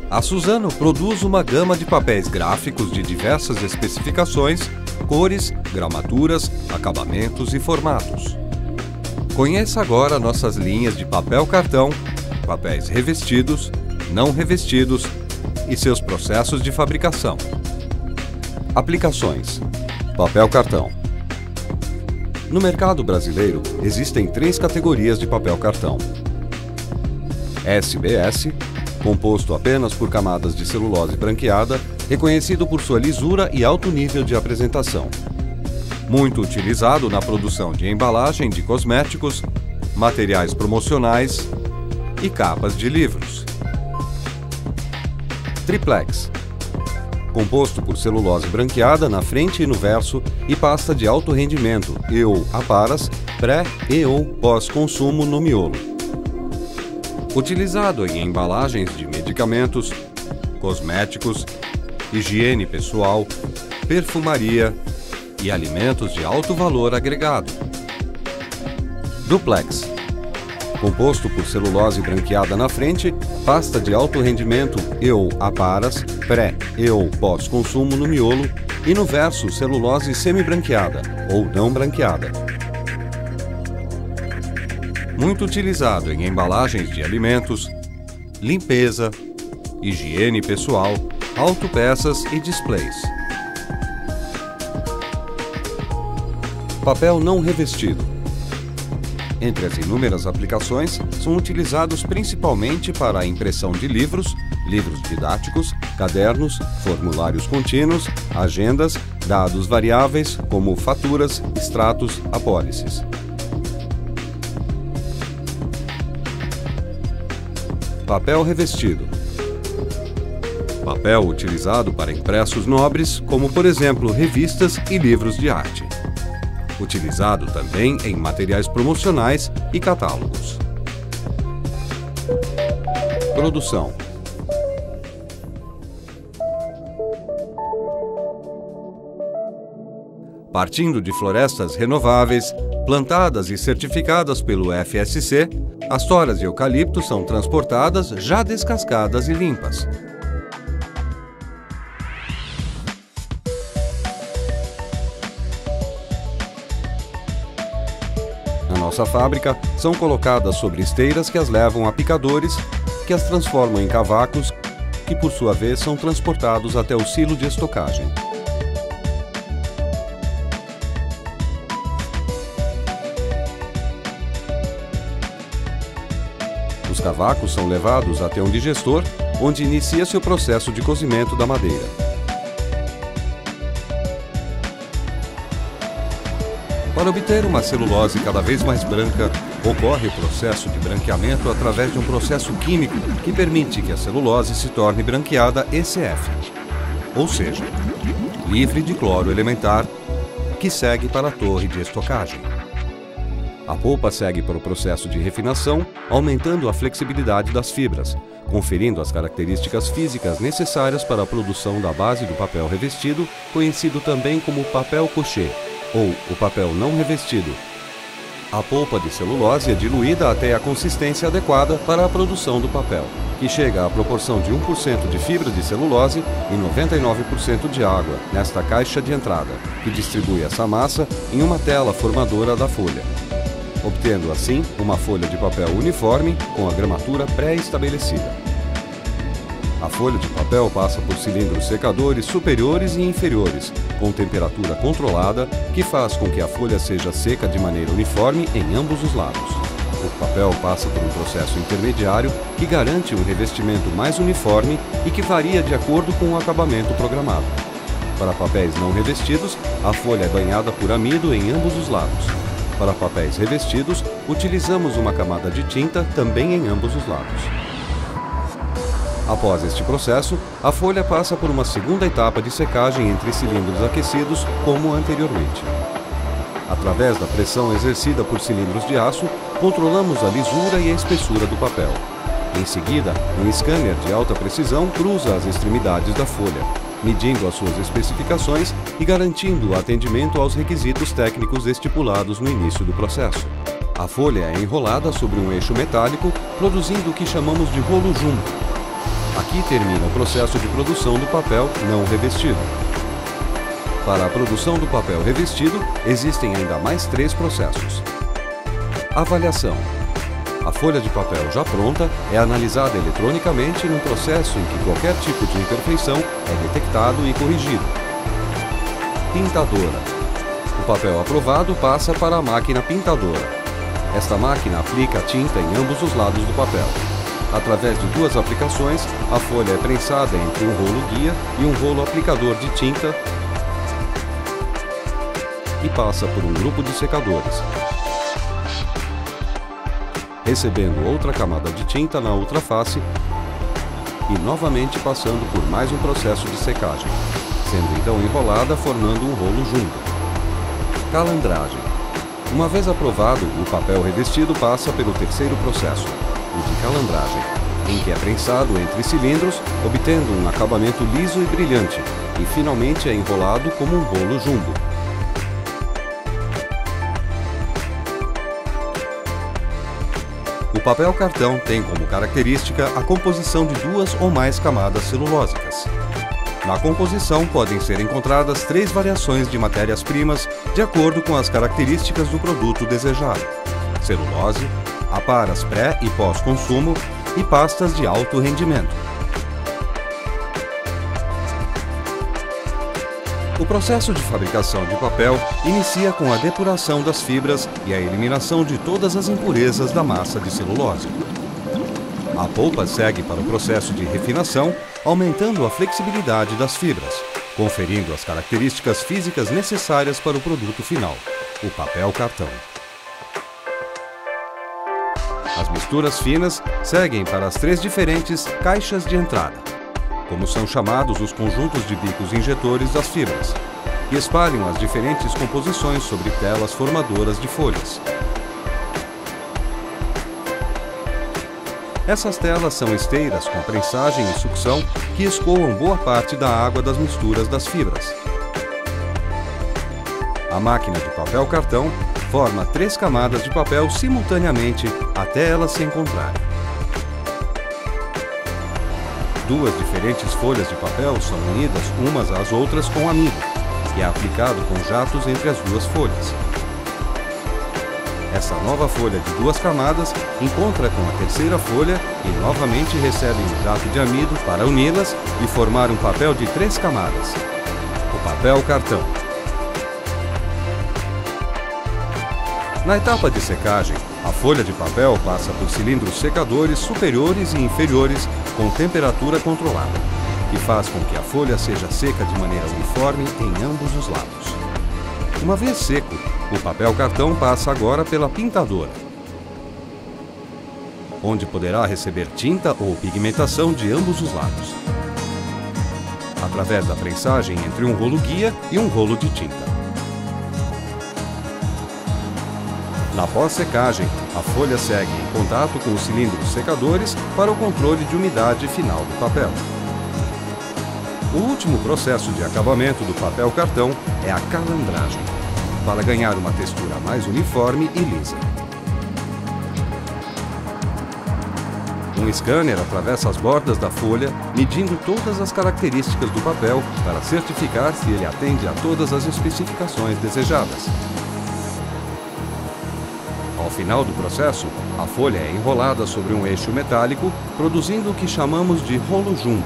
A Suzano produz uma gama de papéis gráficos de diversas especificações, cores, gramaturas, acabamentos e formatos. Conheça agora nossas linhas de papel cartão, papéis revestidos, não revestidos e seus processos de fabricação. Aplicações: papel cartão. No mercado brasileiro, existem 3 categorias de papel cartão. SBS, composto apenas por camadas de celulose branqueada, reconhecido por sua lisura e alto nível de apresentação. Muito utilizado na produção de embalagem de cosméticos, materiais promocionais e capas de livros. Triplex, composto por celulose branqueada na frente e no verso e pasta de alto rendimento e/ou aparas, pré- e/ou pós-consumo no miolo. Utilizado em embalagens de medicamentos, cosméticos, higiene pessoal, perfumaria e alimentos de alto valor agregado. Duplex, composto por celulose branqueada na frente, pasta de alto rendimento e/ou aparas, pré- e/ou pós-consumo no miolo e no verso celulose semi-branqueada ou não branqueada. Muito utilizado em embalagens de alimentos, limpeza, higiene pessoal, autopeças e displays. Papel não revestido. Entre as inúmeras aplicações, são utilizados principalmente para a impressão de livros, livros didáticos, cadernos, formulários contínuos, agendas, dados variáveis, como faturas, extratos, apólices. Papel revestido. Papel utilizado para impressos nobres, como por exemplo revistas e livros de arte. Utilizado também em materiais promocionais e catálogos. Produção. Partindo de florestas renováveis, plantadas e certificadas pelo FSC, as toras de eucalipto são transportadas já descascadas e limpas. Na nossa fábrica, são colocadas sobre esteiras que as levam a picadores, que as transformam em cavacos, que por sua vez são transportados até o silo de estocagem. Os cavacos são levados até um digestor, onde inicia-se o processo de cozimento da madeira. Para obter uma celulose cada vez mais branca, ocorre o processo de branqueamento através de um processo químico que permite que a celulose se torne branqueada ECF, ou seja, livre de cloro elementar, que segue para a torre de estocagem. A polpa segue para o processo de refinação, aumentando a flexibilidade das fibras, conferindo as características físicas necessárias para a produção da base do papel revestido, conhecido também como papel couché, ou o papel não revestido. A polpa de celulose é diluída até a consistência adequada para a produção do papel, que chega à proporção de 1% de fibra de celulose e 99% de água nesta caixa de entrada, que distribui essa massa em uma tela formadora da folha, obtendo assim uma folha de papel uniforme com a gramatura pré-estabelecida. A folha de papel passa por cilindros secadores superiores e inferiores, com temperatura controlada, que faz com que a folha seja seca de maneira uniforme em ambos os lados. O papel passa por um processo intermediário que garante um revestimento mais uniforme e que varia de acordo com o acabamento programado. Para papéis não revestidos, a folha é banhada por amido em ambos os lados. Para papéis revestidos, utilizamos uma camada de tinta também em ambos os lados. Após este processo, a folha passa por uma segunda etapa de secagem entre cilindros aquecidos, como anteriormente. Através da pressão exercida por cilindros de aço, controlamos a lisura e a espessura do papel. Em seguida, um scanner de alta precisão cruza as extremidades da folha, medindo as suas especificações e garantindo o atendimento aos requisitos técnicos estipulados no início do processo. A folha é enrolada sobre um eixo metálico, produzindo o que chamamos de rolo junto. Aqui termina o processo de produção do papel não revestido. Para a produção do papel revestido, existem ainda mais 3 processos. Avaliação. A folha de papel já pronta é analisada eletronicamente num processo em que qualquer tipo de imperfeição é detectado e corrigido. Pintadora. O papel aprovado passa para a máquina pintadora. Esta máquina aplica a tinta em ambos os lados do papel. Através de 2 aplicações, a folha é prensada entre um rolo guia e um rolo aplicador de tinta e passa por um grupo de secadores, recebendo outra camada de tinta na outra face e novamente passando por mais um processo de secagem, sendo então enrolada formando um rolo junto. Calandragem. Uma vez aprovado, o papel revestido passa pelo 3º processo, o de calandragem, em que é prensado entre cilindros, obtendo um acabamento liso e brilhante, e finalmente é enrolado como um rolo jumbo. O papel cartão tem como característica a composição de 2 ou mais camadas celulósicas. Na composição podem ser encontradas 3 variações de matérias-primas de acordo com as características do produto desejado: celulose, aparas pré- e pós-consumo e pastas de alto rendimento. O processo de fabricação de papel inicia com a depuração das fibras e a eliminação de todas as impurezas da massa de celulose. A polpa segue para o processo de refinação, aumentando a flexibilidade das fibras, conferindo as características físicas necessárias para o produto final, o papel cartão. As misturas finas seguem para as 3 diferentes caixas de entrada, como são chamados os conjuntos de bicos injetores das fibras, que espalham as diferentes composições sobre telas formadoras de folhas. Essas telas são esteiras com prensagem e sucção que escoam boa parte da água das misturas das fibras. A máquina de papel cartão forma 3 camadas de papel simultaneamente até elas se encontrarem. 2 diferentes folhas de papel são unidas umas às outras com amido, que é aplicado com jatos entre as 2 folhas. Essa nova folha de 2 camadas encontra com a 3ª folha e novamente recebe um jato de amido para uni-las e formar um papel de 3 camadas, o papel cartão. Na etapa de secagem, a folha de papel passa por cilindros secadores superiores e inferiores com temperatura controlada, que faz com que a folha seja seca de maneira uniforme em ambos os lados. Uma vez seco, o papel cartão passa agora pela pintadora, onde poderá receber tinta ou pigmentação de ambos os lados, através da prensagem entre um rolo guia e um rolo de tinta. Na pós-secagem, a folha segue em contato com os cilindros secadores para o controle de umidade final do papel. O último processo de acabamento do papel cartão é a calandragem, para ganhar uma textura mais uniforme e lisa. Um scanner atravessa as bordas da folha, medindo todas as características do papel para certificar se ele atende a todas as especificações desejadas. Ao final do processo, a folha é enrolada sobre um eixo metálico, produzindo o que chamamos de rolo jumbo.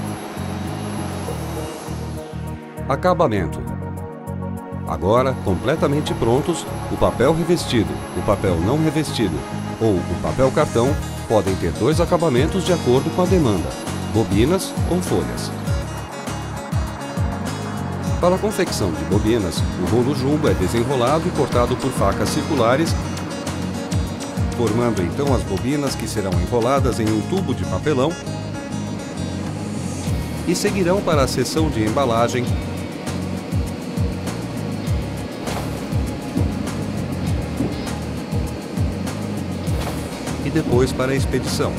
Acabamento. Agora, completamente prontos, o papel revestido, o papel não revestido ou o papel cartão podem ter 2 acabamentos de acordo com a demanda, bobinas ou folhas. Para a confecção de bobinas, o rolo jumbo é desenrolado e cortado por facas circulares, formando então as bobinas que serão enroladas em um tubo de papelão e seguirão para a seção de embalagem e depois para a expedição.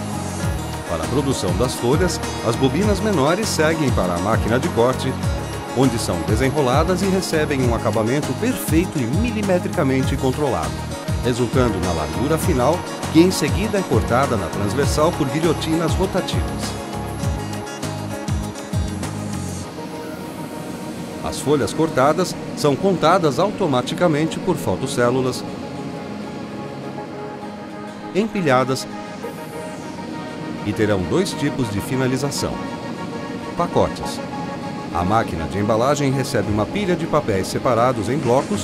Para a produção das folhas, as bobinas menores seguem para a máquina de corte onde são desenroladas e recebem um acabamento perfeito e milimetricamente controlado, resultando na largura final, que em seguida é cortada na transversal por guilhotinas rotativas. As folhas cortadas são contadas automaticamente por fotocélulas, empilhadas e terão dois tipos de finalização. Pacotes. A máquina de embalagem recebe uma pilha de papéis separados em blocos,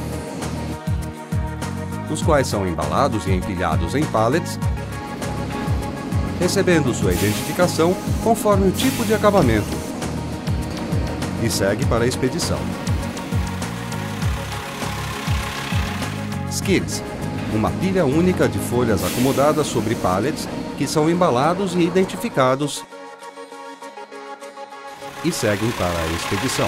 os quais são embalados e empilhados em pallets, recebendo sua identificação conforme o tipo de acabamento, e segue para a expedição. Skids. Uma pilha única de folhas acomodadas sobre pallets que são embalados e identificados e seguem para a expedição.